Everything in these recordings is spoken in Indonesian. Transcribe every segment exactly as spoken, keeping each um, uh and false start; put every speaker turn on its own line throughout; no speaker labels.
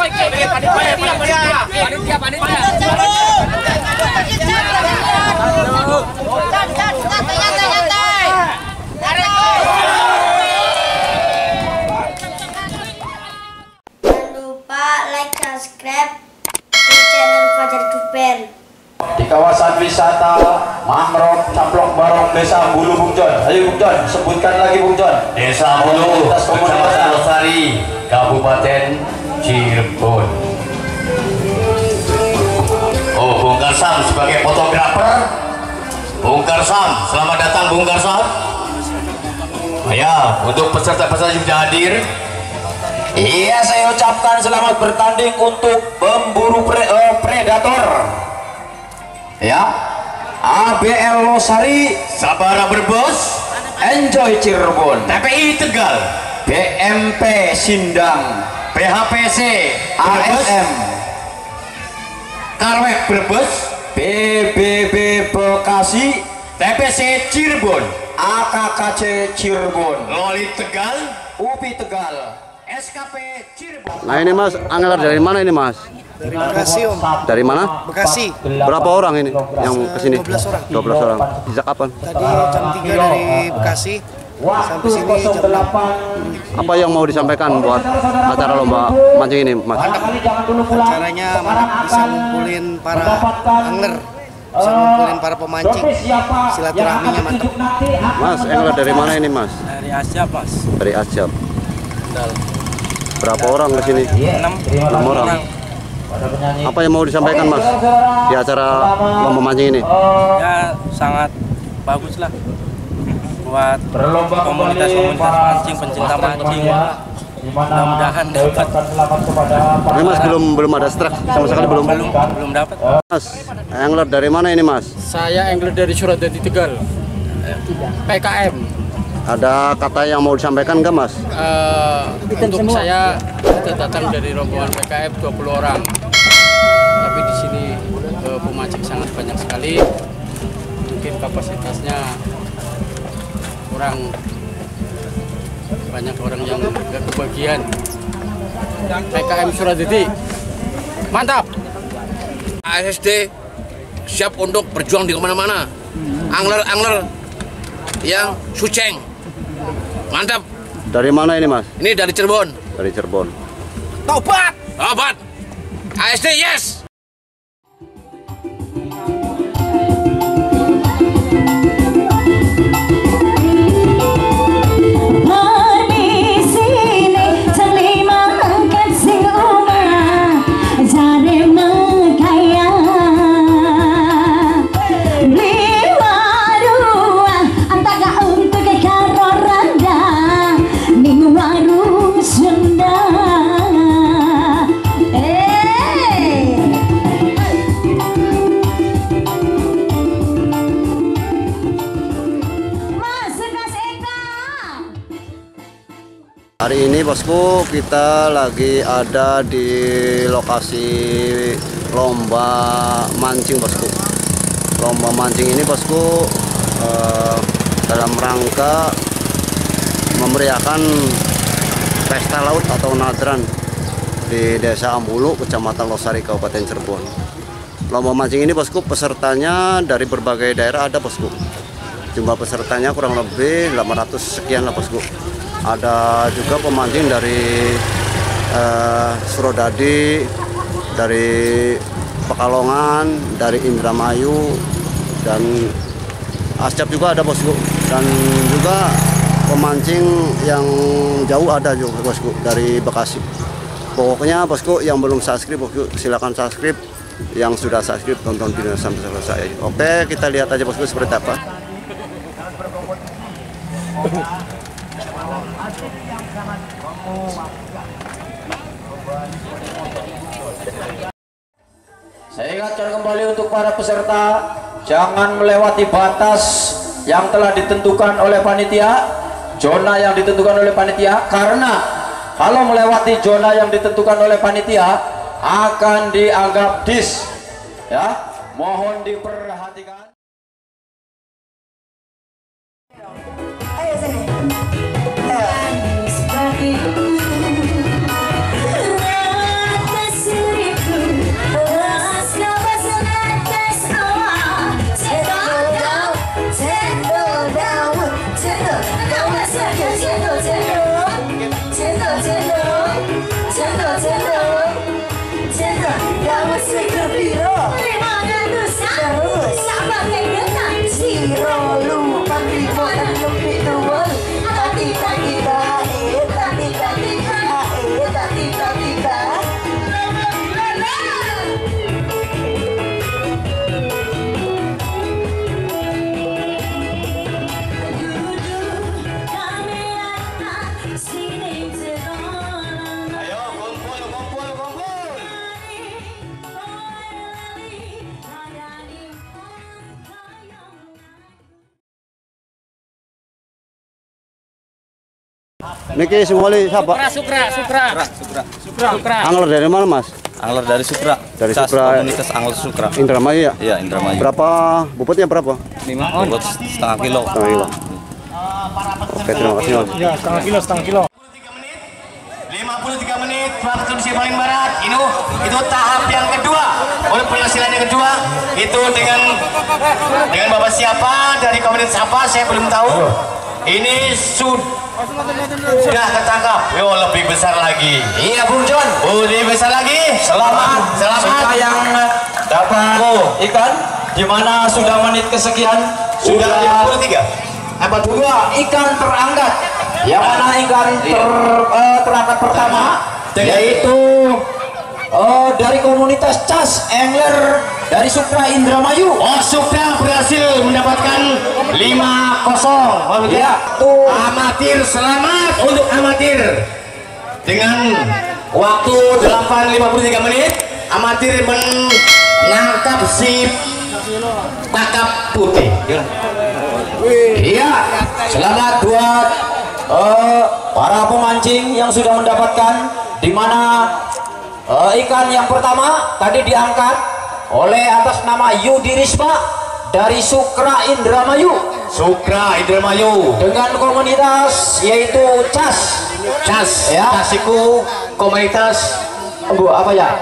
lupa like, subscribe di channel Fajar Duper.
Di kawasan wisata Mangrove Caplok Barong Desa Bulu Bung Jon. Ayo Bung Jon, sebutkan lagi Bung Jon.
Desa Bulu, Kecamatan Losari, Kabupaten Cirebon. Oh, Bung Karsam sebagai fotografer. Bung Karsam, selamat datang Bung Karsam. Ya, untuk peserta-peserta yang sudah hadir, iya, saya ucapkan selamat bertanding untuk pemburu pre, uh, predator. Ya, A B L Losari, Sabara Brebes, Enjoy Cirebon, T P I Tegal, B M P Sindang, P H P C A S M, Karwek Brebes, B B B Bekasi, T P C Cirebon, A K K C Cirebon, Loli Tegal, U P I Tegal, S K P Cirebon.
Nah ini Mas, angler dari mana ini Mas?
Dari Bekasi Om.
Dari mana?
Bekasi.
Berapa orang ini yang kesini?
dua belas orang.
dua belas orang. Sejak kapan?
Tadi jam tiga dari Bekasi sampai sini jam enam.
Apa yang mau disampaikan buat acara lomba mancing ini Mas?
Acaranya mana bisa ngumpulin para angler, bisa ngumpulin para pemancing. Silaturahminya mantap.
Mas, angler dari mana ini Mas?
Dari Asia Mas.
Dari Ajab. Berapa orang kesini?
enam
enam orang. Apa yang mau disampaikan Mas di acara lomba mancing ini?
Ya sangat bagus lah buat komunitas-komunitas mancing, pencinta mancing. Mudah-mudahan dapat.
Tapi Mas belum belum ada strike sama sekali belum.
Belum belum dapat.
Mas, angler dari mana ini Mas?
Saya angler dari Suradadi Tegal, P K M.
Ada kata yang mau disampaikan nggak Mas?
Uh, untuk saya, kita datang dari rombongan P K M dua puluh orang. Tapi di sini uh, pemancing sangat banyak sekali. Mungkin kapasitasnya kurang banyak orang yang nggak kebagian. P K M Suradadi, mantap.
A S D siap untuk berjuang di kemana-mana. Angler-angler yang suceng, mantap.
Dari mana ini Mas?
Ini dari Cirebon.
Dari Cirebon.
Tobat, tobat. A S D yes.
Hari ini bosku kita lagi ada di lokasi lomba mancing bosku. Lomba mancing ini bosku eh, dalam rangka memeriahkan pesta laut atau nadran di Desa Ambulu, Kecamatan Losari, Kabupaten Cirebon. Lomba mancing ini bosku pesertanya dari berbagai daerah ada bosku. Jumlah pesertanya kurang lebih delapan ratus sekian lah bosku. Ada juga pemancing dari eh, Suradadi, dari Pekalongan, dari Indramayu, dan Ascap juga ada bosku. Dan juga pemancing yang jauh ada juga bosku, dari Bekasi. Pokoknya bosku yang belum subscribe bosku silakan subscribe, yang sudah subscribe tonton video sampai selesai. Oke, kita lihat aja bosku seperti apa.
Saya ingatkan kembali untuk para peserta, jangan melewati batas yang telah ditentukan oleh panitia, zona yang ditentukan oleh panitia, karena kalau melewati zona yang ditentukan oleh panitia akan dianggap dis. Ya, mohon diperhatikan.
Ayo sini. Ayo.
Niki sing wali siapa?
Sukra, Sukra, Sukra, Sukra, Sukra.
Angler dari mana, Mas?
Angler dari Sukra.
Dari
Cas,
Sukra.
Komunitas Angler Sukra.
Indramayu ya?
Iya, Indramayu.
Berapa bobotnya berapa?
lima on. Bobot setengah kilo.
Setengah kilo. Oke, terima kasih, Mas.
Ya, setengah kilo, setengah kilo.
lima puluh tiga menit waktu Indonesia paling barat. Ini itu tahap yang kedua. Oleh penghasilan yang kedua itu dengan dengan Bapak siapa dari komunitas apa saya belum tahu. Ini sudah ketangkap. Yo, lebih besar lagi. Iya, Bung John. Oh, lebih besar lagi. Selamat, selamat.
Suka yang dapat
Oh.
ikan di mana sudah menit kesekian
Sudah lima puluh tiga.
apa dua ikan terangkat, yang mana ikan ter, eh, terangkat pertama yaitu eh, dari komunitas Cas Angler dari Sukra Indramayu.
Oh, Sukra berhasil mendapatkan lima kosong. Oh, begitu.
Ya, tuh.
Amatir, selamat untuk amatir. Dengan waktu delapan lima puluh tiga menit, amatir menangkap si kakap putih.
Iya, selamat buat eh, para pemancing yang sudah mendapatkan, di mana eh, ikan yang pertama tadi diangkat oleh atas nama Yudi Risma dari Sukra Indramayu.
Sukra Indramayu
Dengan komunitas yaitu Cas.
Cas,
Ya.
Casiku komunitas
Bu, apa ya?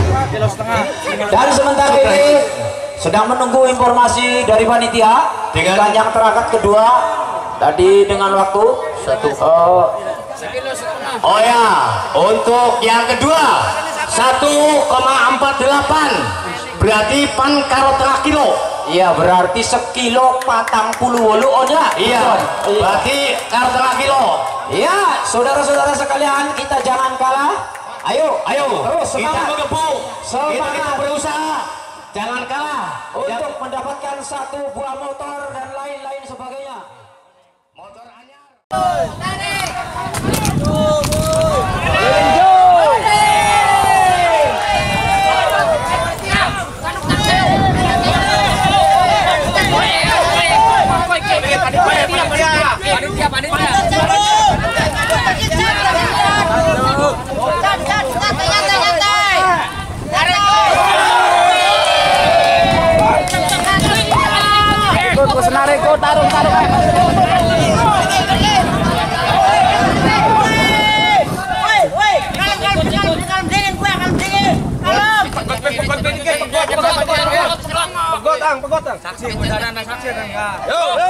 Dan sementara ini sedang menunggu informasi dari panitia
Dengan-
ikan yang terangkat kedua tadi dengan waktu satu eh,
Oh ya, untuk yang kedua satu koma empat delapan berarti pan karo tengah kilo.
iya berarti sekilo patang puluh wolu onya.
Iya, berarti karo tengah kilo.
Iya, saudara-saudara sekalian, kita jangan kalah. Ayo,
Ayo,
terus
kita
semangat.
bergebuk,
Semangat.
kita, kita berusaha, jangan kalah.
Untuk mendapatkan satu buah motor dan lain-lain sebagainya.
Motor anyar.
Pegotang, pegotang. Saksi, udah ada saksi ada enggak? Yo, yo.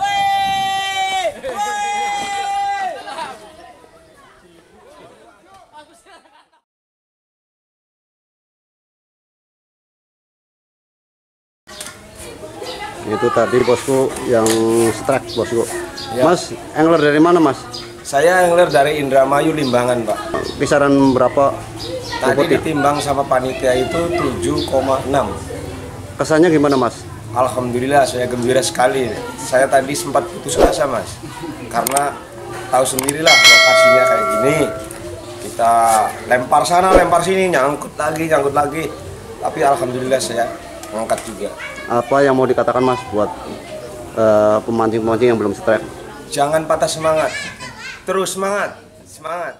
Itu tadi bosku yang strike bosku.
Ya.
Mas, angler dari mana, Mas?
Saya angler dari Indramayu Limbangan, Pak.
Kisaran berapa
Tadi
bobotnya?
ditimbang sama panitia itu tujuh koma enam.
Kesannya gimana, Mas?
Alhamdulillah saya gembira sekali. Saya tadi sempat putus asa, Mas. Karena tahu sendirilah lokasinya kayak gini. Kita lempar sana, lempar sini, nyangkut lagi, nyangkut lagi. Tapi alhamdulillah saya ngangkat juga.
Apa yang mau dikatakan, Mas, buat eh, pemancing-pemancing yang belum strike?
Jangan patah semangat. Terus semangat, semangat.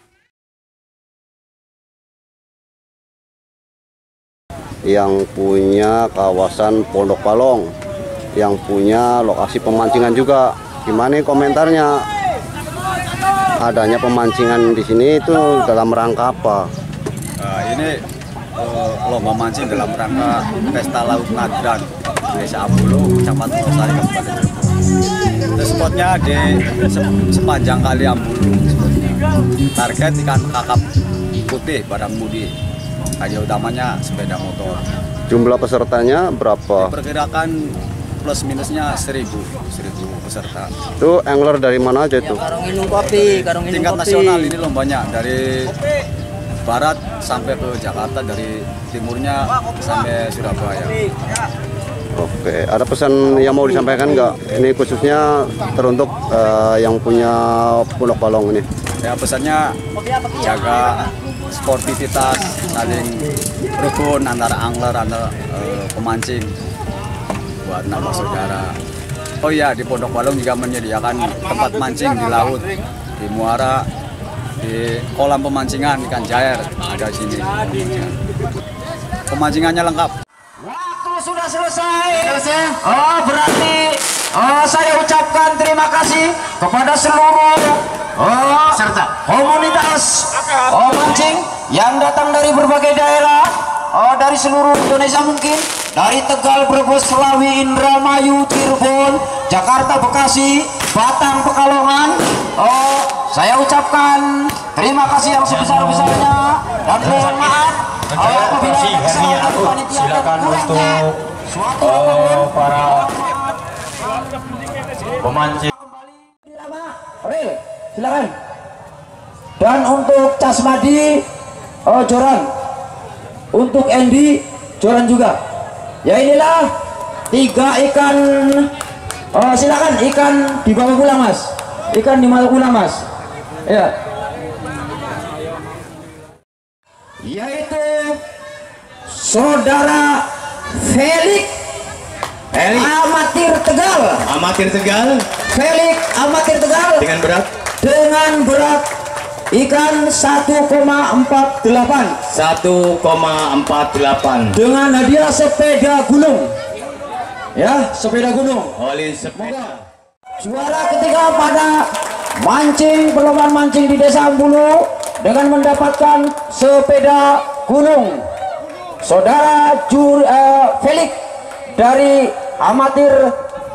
Yang punya kawasan Pondok Palong, yang punya lokasi pemancingan juga. Gimana komentarnya? Adanya pemancingan di sini itu dalam rangka apa?
Nah, ini uh, lomba mancing dalam rangka Pesta Laut Nadran Desa Ambulu, Kecamatan Losari, Kabupaten Cirebon. Itu spotnya di se- sepanjang kali Ambulu. Spotnya. Target ikan kakap putih barang budi. Hadiah utamanya sepeda motor.
Jumlah pesertanya berapa?
Perkirakan plus minusnya seribu, seribu peserta.
Itu angler dari mana aja itu?
Karung minum kopi, karung minum
Tingkat
kopi.
nasional ini lombanya dari barat sampai ke Jakarta, dari timurnya sampai Surabaya.
Oke, ada pesan yang mau disampaikan nggak? Ini khususnya teruntuk eh, yang punya Pondok Palong ini.
Ya pesannya jaga sportivitas, saling rukun antara angler, antara eh, pemancing buat nambah saudara. Oh iya, di Pondok Palong juga menyediakan tempat mancing di laut di muara, di kolam pemancingan ikan jair ada di sini. Pemancingannya lengkap.
Waktu sudah selesai. Selesai. Oh, berarti oh, saya ucapkan terima kasih kepada seluruh oh, serta komunitas oh, mancing yang datang dari berbagai daerah, oh, dari seluruh Indonesia mungkin, dari Tegal, Brebes, Selawi, Indramayu, Cirebon, Jakarta, Bekasi, Batang, Pekalongan. Oh, saya ucapkan terima kasih yang sebesar-besarnya dan mohon maaf apabila ada kesalahan panitia. Silakan untuk oh, para pemancing. Ril, silakan. Dan untuk Casmadi, oh, Joran. Untuk Andy, Joran juga. Ya inilah tiga ikan. Oh, silakan ikan dibawa pulang, Mas. Ikan dibawa pulang, Mas. Ya. Yaitu saudara Felix Amatir Tegal.
Amatir Tegal.
Felix Amatir Tegal.
Dengan berat?
Dengan berat ikan satu koma empat delapan.
satu koma empat delapan.
Dengan hadiah sepeda gunung. Ya, sepeda gunung.
Oli sepeda.
Juara ketiga pada mancing perlombaan mancing di Desa Ambulu dengan mendapatkan sepeda gunung, saudara Jur uh, Felix dari Amatir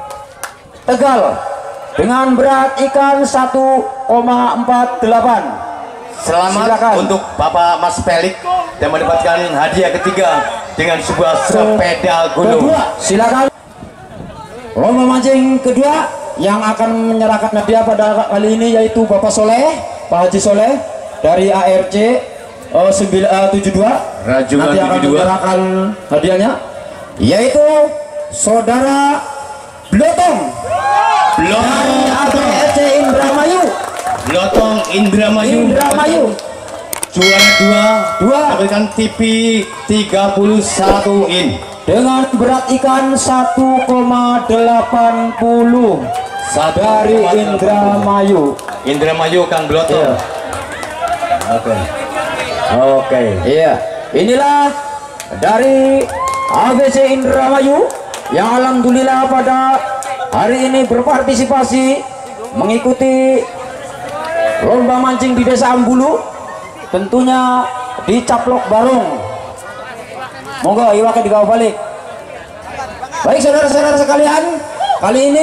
Tegal dengan berat ikan satu koma empat delapan.
Selamat
Silakan.
untuk Bapak Mas Felix yang mendapatkan hadiah ketiga dengan sebuah sepeda gunung.
Kedua, silakan. Lomba mancing kedua yang akan menyerahkan hadiah pada kali ini yaitu Bapak Soleh, Pak Haji Soleh dari A R C uh, tujuh dua.
Rajungan
Nanti akan
tujuh dua.
menyerahkan hadiahnya yaitu saudara Blotong
Blotong
dari A R C Indramayu.
Blotong Indramayu.
Indramayu.
Juara dua.
Dua.
Dapatkan T V tiga puluh satu in.
Dengan berat ikan satu koma delapan puluh dari Indramayu.
Indramayu Kang Blotong.
Iya.
Oke. Oke.
Iya. Inilah dari A B C Indramayu yang alhamdulillah pada hari ini berpartisipasi mengikuti lomba mancing di Desa Ambulu, tentunya di Caplok Barung. Monggo iwake digawa balik. Baik saudara-saudara sekalian, kali ini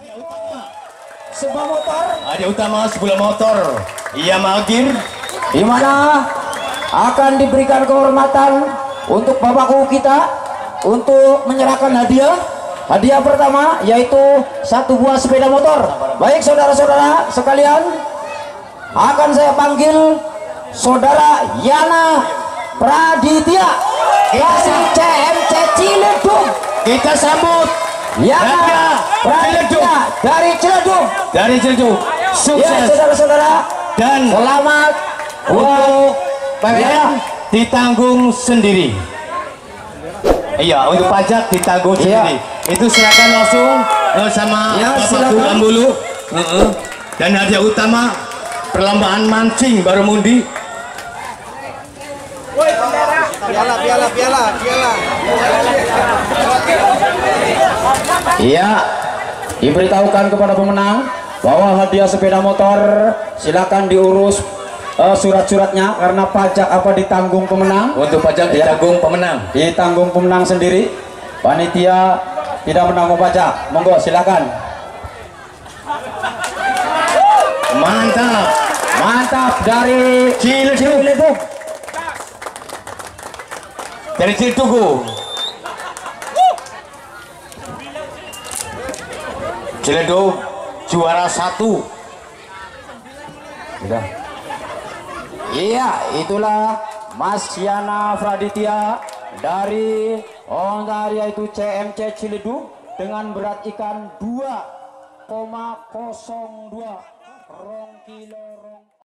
sebuah motor
Ada utama sebuah motor Yamaha
di mana akan diberikan kehormatan untuk bapakku kita untuk menyerahkan hadiah. Hadiah pertama yaitu satu buah sepeda motor. Baik saudara-saudara sekalian, akan saya panggil saudara Yana Praditya dari C M C Ciledug.
Kita sambut
Yana Praditya dari Ciledug.
Dari Ciledug.
Ya
Sukses
saudara-saudara,
dan
selamat
untuk P P N ditanggung sendiri. Iya, untuk pajak ditanggung
Iya.
sendiri. Itu silakan langsung eh, sama
Ya,
Bapak
silakan.
Tulang Bulu. Heeh. Dan hadiah utama perlombaan mancing Barumundi.
Piala, piala, piala, piala.
Iya, diberitahukan kepada pemenang bahwa hadiah sepeda motor silakan diurus uh, surat-suratnya karena pajak apa ditanggung pemenang.
Untuk pajak
Ya.
ditanggung pemenang.
Ditanggung pemenang sendiri. Panitia tidak menanggung pajak. Monggo silakan.
Mantap.
Mantap dari
Ciledug.
Ciledug.
Dari Ciledug. Ciledug juara satu.
Sudah. Iya, itulah Mas Yana Praditya dari Ontario itu C M C Ciledug dengan berat ikan dua koma nol dua rong kilo rong.